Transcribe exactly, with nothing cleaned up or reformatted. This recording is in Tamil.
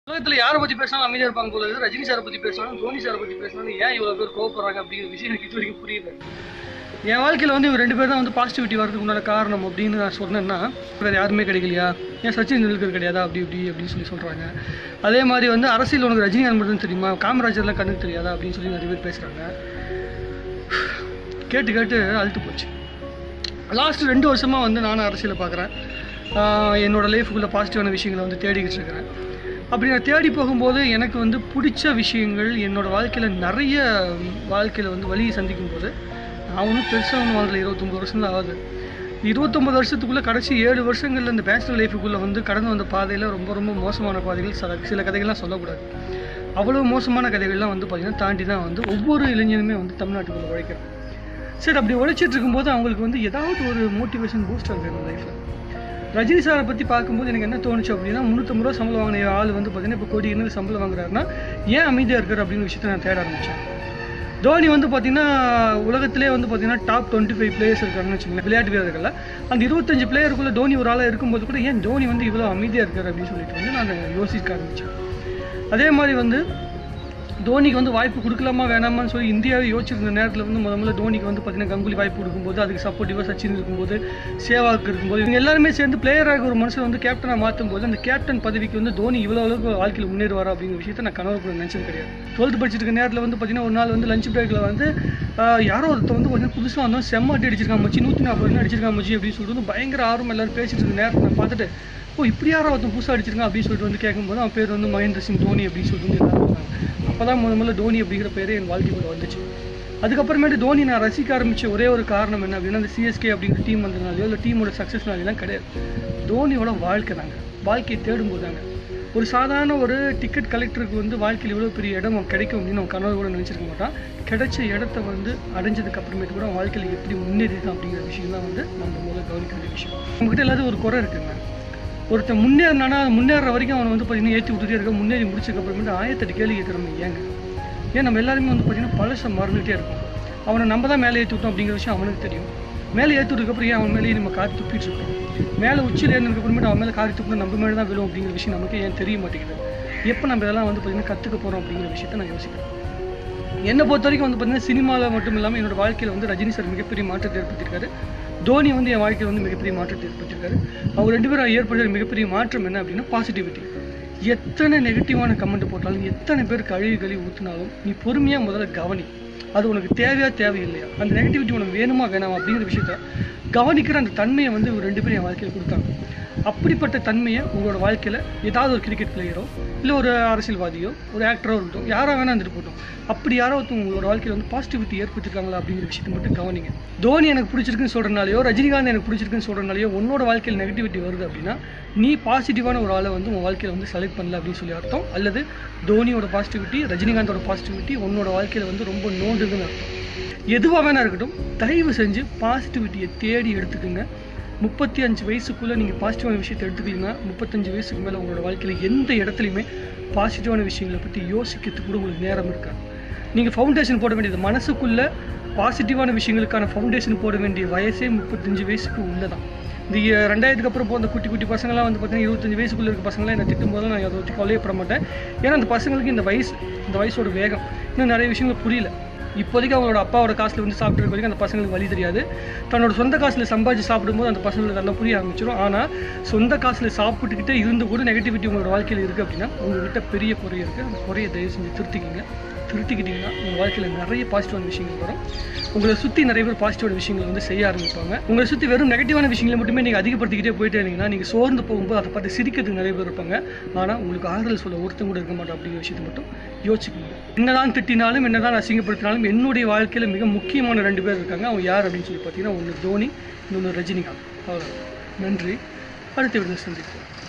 உலகத்துல யாரை பத்தி பேசினாலும் அமைதியா இருப்பாங்க போல இருக்குது. ரஜினி சாரை பத்தி பேசினாலும் தோனி சாரை பத்தி பேசினாலும் ஏன் இவ்வளவு பேர் கோவப்படுறாங்க அப்படிங்கிற விஷயம் எனக்கு இது வரைக்கும் புரியல. என் வாழ்க்கையில் வந்து இவங்க ரெண்டு பேர் தான் வந்து பாசிட்டிவிட்டி வரதுக்கு உண்டான காரணம் அப்படின்னு நான் சொன்னேன்னா வேறு யாருமே கிடைக்கலையா, ஏன் சச்சின் டெண்டுல்கர் கிடையாதா அப்படி இப்படி அப்படின்னு சொல்லி சொல்கிறாங்க. அதே மாதிரி வந்து அரசியல் உனக்கு ரஜினிகாந்த் மட்டும் தெரியுமா, காமராஜர்லாம் கண்ணுக்கு தெரியாதா அப்படின்னு சொல்லி நிறைய பேர் பேசுகிறாங்க. கேட்டு கேட்டு அழுத்து போச்சு. லாஸ்ட் ரெண்டு வருஷமாக வந்து நானும் அரசியலை பார்க்குறேன். என்னோடய லைஃபுக்குள்ளே பாசிட்டிவான விஷயங்களை வந்து தேடிக்கிட்டு இருக்கிறேன். அப்படி நான் தேடி போகும்போது எனக்கு வந்து பிடிச்ச விஷயங்கள் என்னோடய வாழ்க்கையில் நிறைய வாழ்க்கையில் வந்து வழியை சந்திக்கும் போது நான் ஒன்றும் பெருசாக ஒன்றும் வாங்கல. இருபத்தொம்பது வருஷம் தான் ஆகுது. இருபத்தொம்பது வருஷத்துக்குள்ளே கடைசி ஏழு வருஷங்களில் இந்த பேச்சுலர் லைஃபுக்குள்ளே வந்து கடந்து வந்த பாதையில் ரொம்ப ரொம்ப மோசமான பாதைகள் சில சில கதைகள்லாம் சொல்லக்கூடாது. அவ்வளோ மோசமான கதைகள்லாம் வந்து பார்த்திங்கன்னா தாண்டி தான் வந்து ஒவ்வொரு இளைஞனுமே வந்து தமிழ்நாட்டுக்குள்ளே உழைக்கிறேன். சரி, அப்படி உழைச்சிட்டு இருக்கும்போது அவங்களுக்கு வந்து ஏதாவது ஒரு மோட்டிவேஷன் பூஸ்டர் வேணும் லைஃப்பில். ரஜினி சாரை பற்றி பார்க்கும்போது எனக்கு என்ன தோணுச்சு அப்படின்னா, முந்நூற்றம்பது ரூபா சம்பளம் வாங்கின ஆள் வந்து பார்த்திங்கன்னா இப்போ கோடி என்ன சம்பளம் வாங்குறாருன்னா ஏன் அமைதியாக இருக்கார் அப்படிங்கிற விஷயத்தை நான் தேட ஆரம்பித்தேன். தோனி வந்து பார்த்திங்கன்னா உலகத்திலே வந்து பார்த்திங்கன்னா டாப் டுவெண்ட்டி ஃபைவ் பிளேயர்ஸ் இருக்காருன்னு வச்சுக்கோங்களேன், விளையாட்டு வீரர்கள். அந்த இருபத்தஞ்சு பிளேயருக்குள்ளே தோனி ஒரு ஆளாக இருக்கும்போது கூட ஏன் தோனி வந்து இவ்வளோ அமைதியாக இருக்கார் அப்படின்னு சொல்லிட்டு வந்து நான் யோசிக்க ஆரம்பித்தேன். அதே மாதிரி வந்து தோனிக்கு வந்து வாய்ப்பு கொடுக்கலாமா வேணாமான்னு சொல்லி இந்தியாவை யோசிச்சிருந்த நேரத்தில் வந்து முதல்ல முதல்ல தோனிக்கு வந்து பார்த்திங்கன்னா கங்குலி வாய்ப்பு கொடுக்கும்போது அதுக்கு சப்போர்ட்டிவாக சச்சின் இருக்கும்போது சேவாக்கு இருக்கும்போது இவங்க எல்லாருமே சேர்ந்து பிளேயராக ஒரு மனுஷன் வந்து கேப்டனாக மாற்றும் போது அந்த கேப்டன் பதவிக்கு வந்து தோனி இவ்வளோ அளவுக்கு வாழ்க்கையில் முன்னேறுவார் அப்படிங்கிற விஷயத்தை நான் கனவு கூட நினச்சது கிடையாது. டுவெல்த் படிச்சிட்டு இருக்க நேரத்தில் வந்து பார்த்திங்கன்னா ஒரு நாள் வந்து லஞ்ச் பிரேக்கில் வந்து யாரோ ஒருத்தர் வந்து கொஞ்சம் புதுசாக வந்தோம் செம்ம அடி அடிச்சிருக்காங்க மச்சி, நூற்றி நாற்பது ரன் அடிச்சிருக்காங்க மச்சி அப்படின்னு சொல்லிட்டு வந்து பயங்கர ஆர்வம் எல்லாரும் பேசிட்டு இருக்க நேரத்தை நான் பார்த்துட்டு ஓ இப்படி யாரோ ஒருத்தன் புதுசாக அடிச்சிருக்கான் அப்படின்னு சொல்லிட்டு வந்து கேட்கும்போது அவன் பேர் வந்து மகேந்திர சிங் தோனி அப்படின்னு சொல்லிட்டு வந்து எல்லாரும் சொன்னாங்க. அப்போ தான் முதல் முதல்ல தோனி அப்படிங்கிற பேரே என் வாழ்க்கைக்குள்ள வந்துச்சு. அதுக்கப்புறமேட்டு தோனி நான் ரசிக்க ஆரம்பித்த ஒரே ஒரு காரணம் என்ன அப்படின்னா அந்த சிஎஸ்கே அப்படிங்கிற டீம் வந்ததுனாலையோ இல்லை டீமோட சக்ஸஸ்னாலாம் கிடையாது. தோனியோட வாழ்க்கை தாங்க, வாழ்க்கையை தேடும்போது தாங்க. ஒரு சாதாரண ஒரு டிக்கெட் கலெக்டருக்கு வந்து வாழ்க்கையில் எவ்வளோ பெரிய இடம் கிடைக்கும் அப்படின்னு அவன் கனவு கூட நினச்சிருக்க மாட்டான். கிடைச்ச இடத்த வந்து அடைஞ்சதுக்கு அப்புறமேட்டு கூட வாழ்க்கையில் எப்படி முன்னேறிதான் அப்படிங்கிற விஷயம் தான் வந்து நம்ம முதல்ல கவனிக்க வேண்டிய விஷயம். நம்மகிட்ட எல்லாத்தையும் ஒரு குறை இருக்குங்க. ஒருத்தன் முன்னேறினானா முன்னேற வரைக்கும் அவனை வந்து பார்த்தீங்கன்னா ஏற்றி விட்டுட்டே இருக்க, முன்னேறி முடிச்சதுக்கப்புறமேட்டு ஆயிரத்தெட்டு கேள்வி கேட்குறோம் ஏங்க. ஏன் நம்ம எல்லாருமே வந்து பார்த்திங்கன்னா பழசை மறந்துகிட்டே இருக்கும். அவனை நம்ம தான் மேலே ஏற்றி விட்டோம் அப்படிங்கிற விஷயம் அவனுக்கு தெரியும். மேலே ஏற்றி விட்டதுக்கப்புறம் ஏன் அவன் மேலேயே நம்ம காரி துப்பிட்டு இருக்கோம். மேலே உச்சியில் ஏறினதுக்கப்புறமேட்டு அவன் மேலே காரி துப்பினா நம்ம மேலே தான் விழும் அப்படிங்கிற விஷயம் நமக்கு ஏன் தெரிய மாட்டேங்குது. எப்போ நம்ம இதெல்லாம் வந்து பார்த்திங்கன்னா கற்றுக்க போகிறோம் அப்படிங்கிற விஷயத்த நான் யோசிக்கிறேன். என்னை பொறுத்த வரைக்கும் வந்து பார்த்திங்கன்னா சினிமாவில் மட்டும் இல்லாமல் என்னோடய வாழ்க்கையில் வந்து ரஜினி சார் மிகப்பெரிய மாற்றத்தை ஏற்படுத்தியிருக்காரு. தோனி வந்து என் வாழ்க்கையில் வந்து மிகப்பெரிய மாற்றத்தை ஏற்படுத்தியிருக்காரு. அவங்க ரெண்டு பேரும் ஏற்படுத்த மிகப்பெரிய மாற்றம் என்ன அப்படின்னா பாசிட்டிவிட்டி. எத்தனை நெகட்டிவான கமெண்ட் போட்டாலும் எத்தனை பேருக்கு கழுவி கழுவி ஊற்றினாலும் நீ பொறுமையாக முதல்ல கவனி, அது உனக்கு தேவையா தேவையில்லையா, அந்த நெகட்டிவிட்டி உனக்கு வேணுமா வேணாமா அப்படிங்கிற விஷயத்த கவனிக்கிற அந்த தன்மையை வந்து இவர் ரெண்டு பேரும் என் வாழ்க்கையில் கொடுத்தாங்க. அப்படிப்பட்ட தன்மையை உங்களோட வாழ்க்கையில் ஏதாவது ஒரு கிரிக்கெட் பிளேயரோ இல்லை ஒரு அரசியல்வாதியோ ஒரு ஆக்டரோ இருக்கட்டும் யாராக வேணா இருந்துட்டு போட்டோம், அப்படி யாரோ ஒருத்தவங்க உங்களோட வாழ்க்கையில் வந்து பாசிட்டிவிட்டி ஏற்படுத்திருக்காங்களா அப்படிங்கிற விஷயத்தை மட்டும் கவனிங்க. தோனி எனக்கு பிடிச்சிருக்குன்னு சொல்கிறனாலையோ ரஜினிகாந்த் எனக்கு பிடிச்சிருக்குன்னு சொல்கிறனாலையோ உன்னோட வாழ்க்கையில் நெகட்டிவிட்டி வருது அப்படின்னா நீ பாசிட்டிவான ஒரு ஆளை வந்து உங்கள் வாழ்க்கையில் வந்து செலக்ட் பண்ணல அப்படின்னு சொல்லி அர்த்தம். அல்லது தோனியோட பாசிட்டிவிட்டி ரஜினிகாந்தோட பாசிட்டிவிட்டி உன்னோட வாழ்க்கையில் வந்து ரொம்ப நோண்டுதுன்னு அர்த்தம். எதுவாக வேணா இருக்கட்டும், தயவு செஞ்சு பாசிட்டிவிட்டியை தேடி எடுத்துக்கோங்க. முப்பத்தி அஞ்சு வயசுக்குள்ளே நீங்கள் பாசிட்டிவான விஷயத்தை எடுத்துக்கிட்டீங்கன்னா முப்பத்தஞ்சு வயசுக்கு மேலே உங்களோட வாழ்க்கையில் எந்த இடத்துலையுமே பாசிட்டிவான விஷயங்களை பற்றி யோசிக்கிறதுக்கு கூட உங்களுக்கு நேரம் இருக்காது. நீங்கள் ஃபவுண்டேஷன் போட வேண்டியது மனசுக்குள்ளே பாசிட்டிவான விஷயங்களுக்கான ஃபவுண்டேஷன் போட வேண்டிய வயசே முப்பத்தஞ்சு வயசுக்கு உள்ளே தான். இந்த ரெண்டாயிரத்துக்கு அப்புறம் போகிற குட்டி குட்டி பசங்களாம் வந்து பார்த்தீங்கன்னா இருபத்தஞ்சு வயசுக்குள்ளே இருக்க பசங்களாம் என்னை திட்டும் போது நான் அதை வச்சு கவலையப்பட மாட்டேன். ஏன்னா அந்த பசங்களுக்கு இந்த வயசு இந்த வயசோட வேகம் இன்னும் நிறைய விஷயங்கள் புரியல. இப்போதைக்கு அவங்களோட அப்பாவோட காசில் வந்து சாப்பிட்டு வரைக்கும் அந்த பசங்களுக்கு வழி தெரியாது. தன்னோட சொந்த காசில் சம்பாதிச்சு சாப்பிடும்போது அந்த பசங்களுக்கு நல்லா புரிய ஆரம்பிச்சிடும். ஆனால் சொந்த காசில் சாப்பிட்டுக்கிட்டே இருந்து கூட நெகட்டிவிட்டி உங்களோட வாழ்க்கையில் இருக்குது அப்படின்னா உங்கள்கிட்ட பெரிய குறை இருக்குது. அந்த குறையை தயவு செஞ்சு திருத்திக்கிங்க. திருத்திக்கிட்டிங்கன்னா உங்கள் வாழ்க்கையில் நிறைய பாசிட்டிவான விஷயங்கள் வரும். உங்களை சுற்றி நிறைய பேர் பாசிட்டிவான விஷயங்கள் வந்து செய்ய ஆரம்பிப்பாங்க. உங்களை சுற்றி வெறும் நெகட்டிவான விஷயங்களை மட்டுமே நீங்கள் அதிகப்படுத்திக்கிட்டே போயிட்டே இருந்தீங்கன்னா நீங்கள் சோர்ந்து போகும்போது அதை பார்த்து சிரிக்கிறதுக்கு நிறைய பேர் இருப்பாங்க. ஆனால் உங்களுக்கு ஆறுதல் சொல்ல ஒருத்தங்க கூட இருக்க மாட்டோம் அப்படிங்கிற விஷயத்தை மட்டும் யோசிக்கணும். என்னதான் திட்டினாலும் என்னதான் அசிங்கப்படுத்தினாலும் என்னுடைய வாழ்க்கையில் மிக முக்கியமான ரெண்டு பேர் இருக்காங்க. அவங்க யார் அப்படின்னு சொல்லி பார்த்தீங்கன்னா ஒன்று தோனி, இன்னொன்று ரஜினிகாந்த். அவ்வளோ. நன்றி. அடுத்த வீடியோவில் சந்திப்போம்.